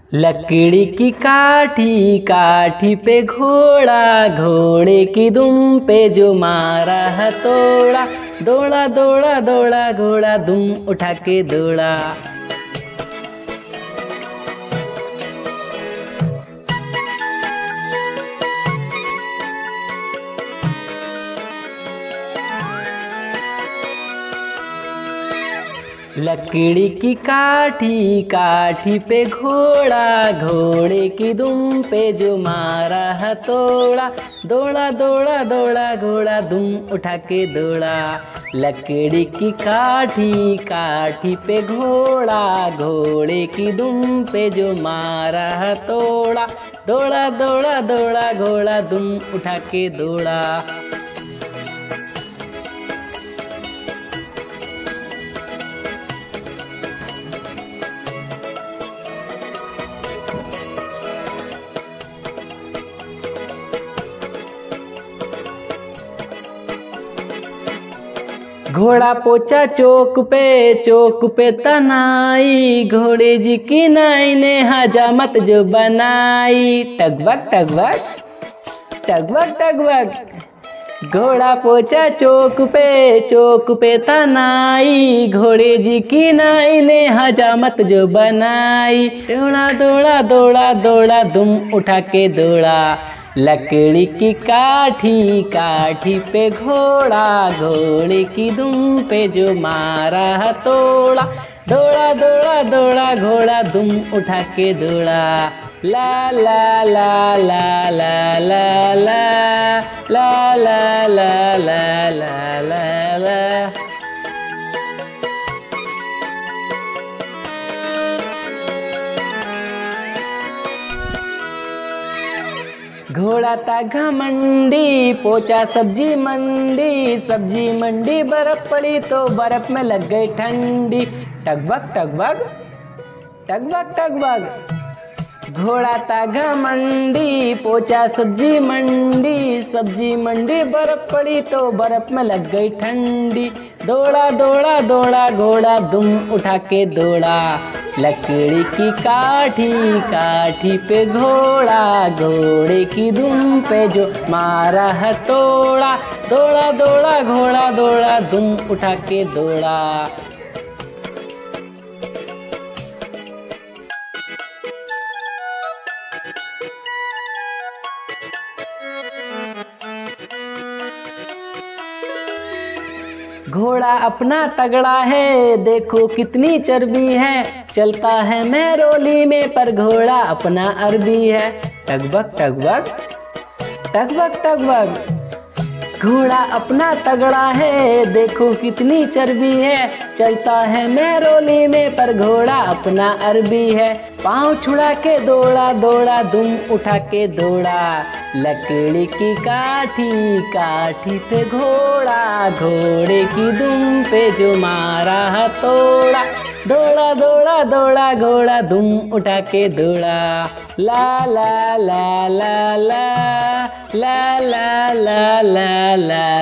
लकड़ी की काठी काठी पे घोड़ा, घोड़े की दुम पे जो मारा हथौड़ा। दौड़ा दौड़ा दौड़ा घोड़ा दुम उठा के दौड़ा। लकड़ी की काठी काठी पे घोड़ा, घोड़े की दुम पे जो मारा हथौड़ा। दौड़ा दौड़ा दौड़ा घोड़ा दुम उठा के दौड़ा। लकड़ी की काठी काठी पे घोड़ा, घोड़े की दुम पे जो मारा हथौड़ा। दौड़ा दौड़ा दौड़ा घोड़ा दुम उठा के दौड़ा। घोड़ा पोचा चौक पे तनाई। घोड़े जी की नाई ने हजामत जो बनाई। टगबग टगबग टगबग टगबग। घोड़ा पोचा चौक पे तनाई। घोड़े जी की नाई ने हजामत जो बनाई। दौड़ा दौड़ा दौड़ा दौड़ा दुम उठा के दौड़ा। लकड़ी की काठी काठी पे घोड़ा, घोड़े की दुम पे जो मारा हथौड़ा। दौड़ा दौड़ा दौड़ा घोड़ा दुम उठा के दौड़ा। ला ला ला ला ला ला ला ला ला ला ला ला ला ला। घोड़ा था घमंडी, पोचा सब्जी मंडी। सब्जी मंडी बर्फ पड़ी तो बर्फ में लग गई ठंडी। टगबग टगबग टगबग टगबग। घोड़ा था घमंडी, पोचा सब्जी मंडी। सब्जी मंडी बर्फ पड़ी तो बर्फ में लग गई ठंडी। दौड़ा दौड़ा दौड़ा घोड़ा दुम उठा के दौड़ा। लकड़ी की काठी काठी पे घोड़ा, घोड़े की दुम पे जो मारा हथौड़ा। दौड़ा दौड़ा घोड़ा दौड़ा दुम उठा के दौड़ा। घोड़ा अपना तगड़ा है, देखो कितनी चर्बी है। चलता है मेहरौली में पर घोड़ा अपना अरबी है। टगबग टगबग टगबग टगबग। घोड़ा अपना तगड़ा है, देखो कितनी चर्बी है। चलता है मेहरौली में पर घोड़ा अपना अरबी है। पाँव छुड़ा के दौड़ा दौड़ा दुम उठा के दौड़ा। लकड़ी की काठी काठी पे घोड़ा, घोड़े की दुम पे जो मारा हथौड़ा। दौड़ा दौड़ा दौड़ा घोड़ा दुम उठा के दौड़ा। ला ला ला ला ला ला ला ला ला ला।